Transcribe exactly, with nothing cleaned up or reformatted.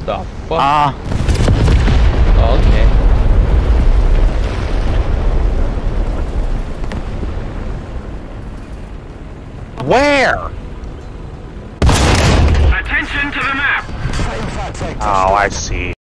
the fuck? Ah. Uh, okay. Where? Attention to the map! Oh, I see.